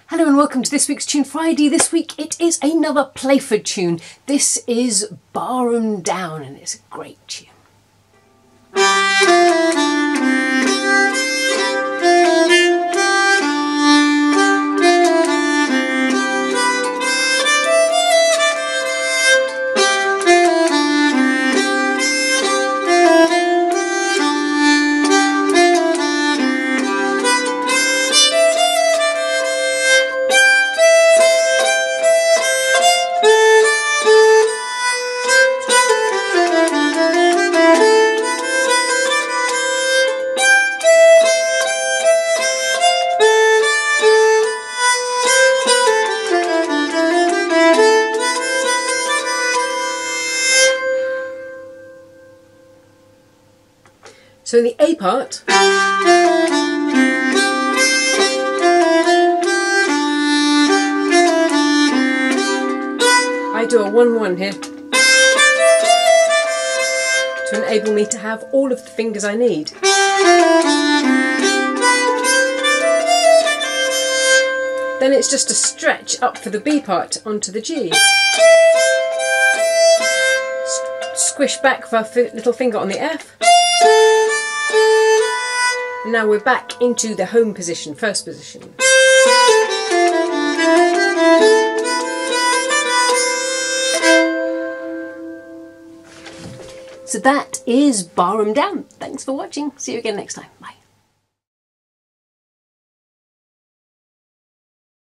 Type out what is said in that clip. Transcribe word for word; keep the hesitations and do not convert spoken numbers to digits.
Hello and welcome to this week's Tune Friday. This week it is another Playford tune. This is Barham Down and it's a great tune. So in the A part, I do a one one here to enable me to have all of the fingers I need. Then it's just a stretch up for the B part onto the G. Squish back for a little finger on the F. And now we're back into the home position, first position. So that is Barham Down. Thanks for watching. See you again next time. Bye.